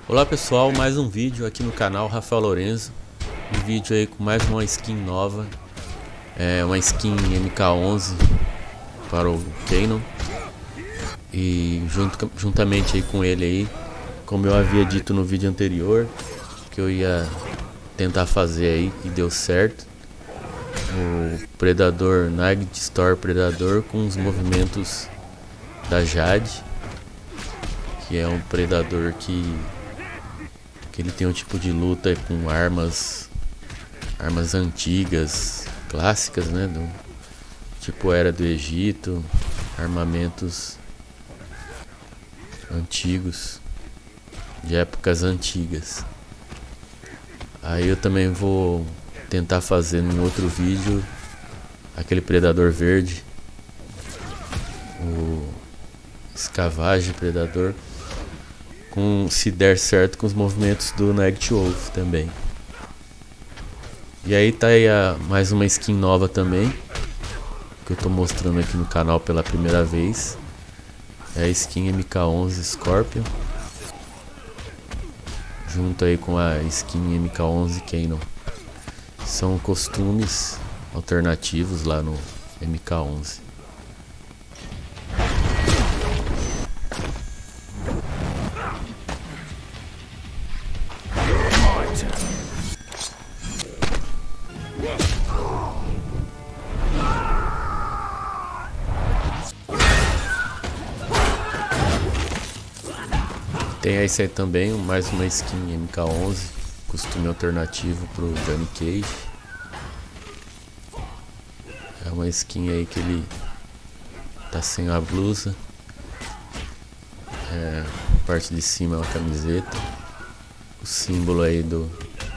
Olá pessoal, mais um vídeo aqui no canal Rafael Lorenzo. Um vídeo aí com mais uma skin nova. É uma skin MK11 para o Canon. E juntamente aí com ele aí, como eu havia dito no vídeo anterior, que eu ia tentar fazer aí e deu certo. O Predador, Night Store Predador com os movimentos da Jade, que é um predador que ele tem um tipo de luta com armas antigas, clássicas, né, do tipo era do Egito, armamentos antigos, de épocas antigas. Aí eu também vou tentar fazer num outro vídeo aquele predador verde, o escavagem predador, se der certo com os movimentos do Night Wolf também. E aí tá aí mais uma skin nova também, que eu tô mostrando aqui no canal pela primeira vez. É a skin MK11 Scorpion, junto aí com a skin MK11 Canon. São costumes alternativos lá no MK11. Tem aí também mais uma skin MK11, costume alternativo pro Johnny Cage. É uma skin aí que ele tá sem a blusa, a parte de cima é uma camiseta, o símbolo aí do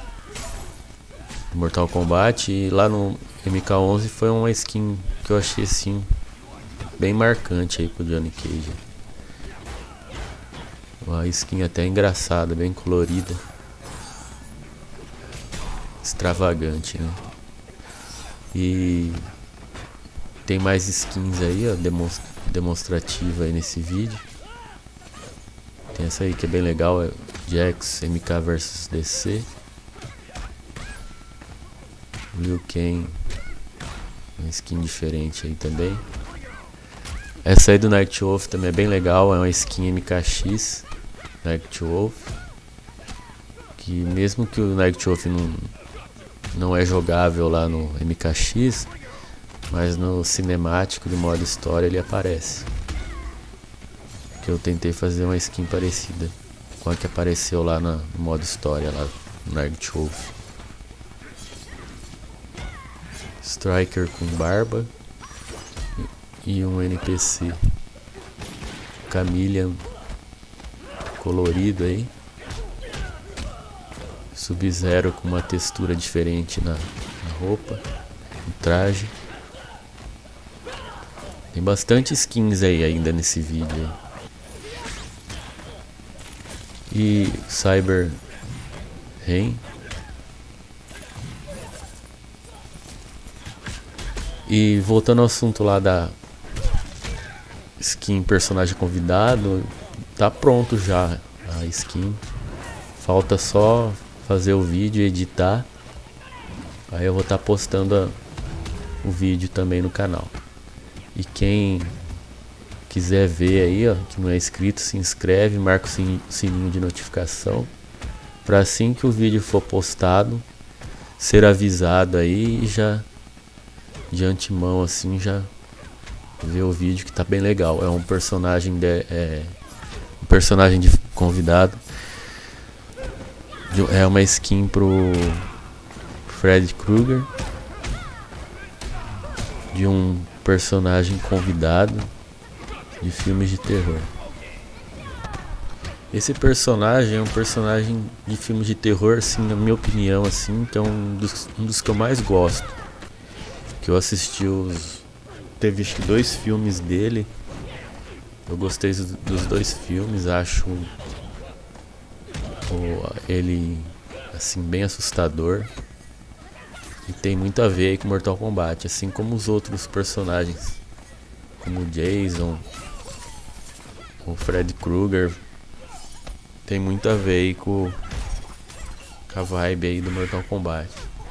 Mortal Kombat. E lá no MK11 foi uma skin que eu achei assim bem marcante aí pro Johnny Cage. Uma skin até engraçada, bem colorida, extravagante, né? E tem mais skins aí, ó, demonstrativa aí nesse vídeo. Tem essa aí que é bem legal, é Jax MK vs DC, Liu Kang, uma skin diferente aí também. Essa aí do Night Wolf também é bem legal, é uma skin MKX Night Wolf, que mesmo que o Night Wolf não é jogável lá no MKX, mas no cinemático do modo história ele aparece. Que eu tentei fazer uma skin parecida com a que apareceu lá no modo história lá no Night Wolf. Striker com barba e um NPC Chameleon colorido aí, Sub-Zero com uma textura diferente na roupa, no traje. Tem bastante skins aí ainda nesse vídeo aí. E Cyber Rain. E voltando ao assunto lá da skin personagem convidado, tá pronto já a skin. Falta só fazer o vídeo e editar. Aí eu vou estar postando o vídeo também no canal. E quem quiser ver aí, ó, que não é inscrito, se inscreve, marca o sininho de notificação, para assim que o vídeo for postado ser avisado aí e já de antemão assim já ver o vídeo, que tá bem legal. É um personagem de convidado, é uma skin pro Freddy Krueger, de um personagem convidado de filmes de terror. Esse personagem é um personagem de filmes de terror, assim, na minha opinião, assim, que é um dos que eu mais gosto. Que eu assisti teve acho que 2 filmes dele. Eu gostei dos 2 filmes, acho ele assim bem assustador. E tem muito a ver aí com Mortal Kombat, assim como os outros personagens, como o Jason, o Freddy Krueger, tem muito a ver aí com a vibe aí do Mortal Kombat.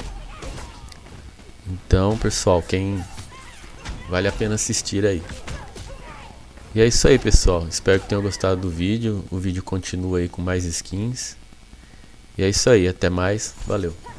Então, pessoal, vale a pena assistir aí. E é isso aí, pessoal. Espero que tenham gostado do vídeo. O vídeo continua aí com mais skins. E é isso aí, até mais. Valeu.